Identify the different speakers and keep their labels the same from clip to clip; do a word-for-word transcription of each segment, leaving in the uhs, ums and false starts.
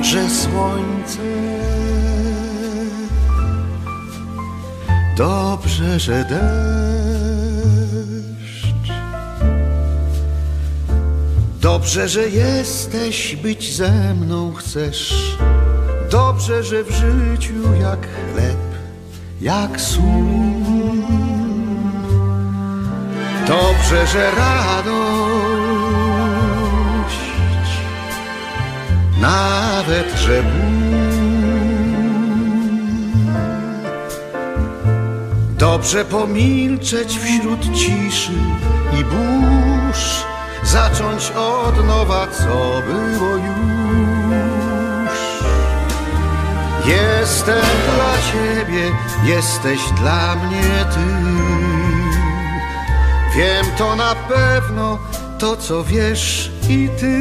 Speaker 1: że słońce, dobrze, że deszcz, dobrze, że jesteś, być ze mną chcesz, dobrze, że w życiu jak chleb, jak sól, dobrze, że radość, nawet, że ból, dobrze pomilczeć wśród ciszy i burz, zacząć od nowa, co było już. Jestem dla ciebie, jesteś dla mnie ty. Wiem to na pewno, to co wiesz i ty.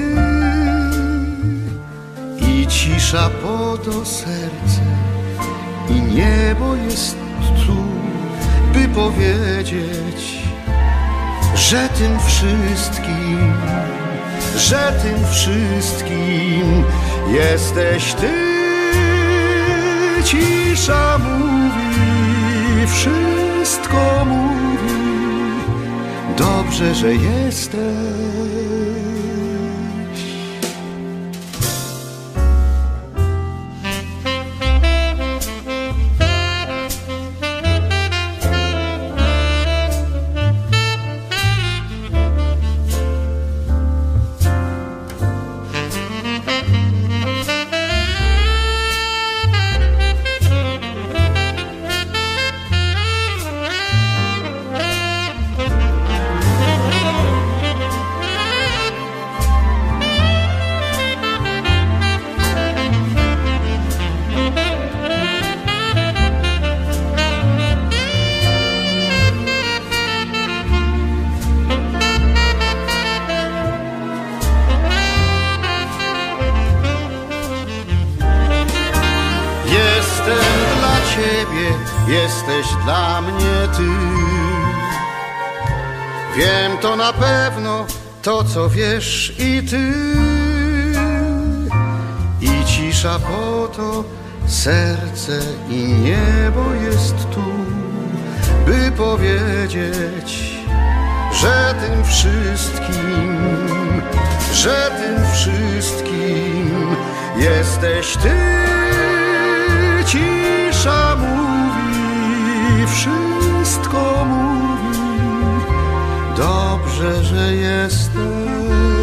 Speaker 1: I cisza po to serce, i niebo jest tu, by powiedzieć, że tym wszystkim, że tym wszystkim jesteś ty. Cisza mówi, wszystko mówi, dobrze, że jesteś. Jesteś dla mnie ty. Wiem to na pewno, to co wiesz i ty. I cisza po to, serce i niebo jest tu, by powiedzieć, że tym wszystkim, że tym wszystkim jesteś ty. Cisza mówi, wszystko mówi, dobrze, że jesteś.